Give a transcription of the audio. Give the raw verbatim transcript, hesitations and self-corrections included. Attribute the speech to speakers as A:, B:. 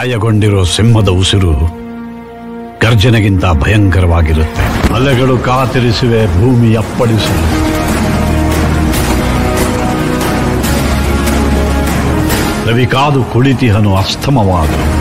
A: ಗಾಯಗೊಂಡಿರೋ ಸಿಂಹದ ಉಸಿರು ಗರ್ಜನೆಗಿಂತ ಭಯಂಕರವಾಗಿರುತ್ತೆ. ಅಲೆಗಳು ಕಾತಿರಿಸುವೆ, ಭೂಮಿ ಅಪ್ಪಳಿಸುವೆ. ರವಿ ಕಾದು ಕುಳಿತಿಹನು ಅಸ್ತಮವಾದ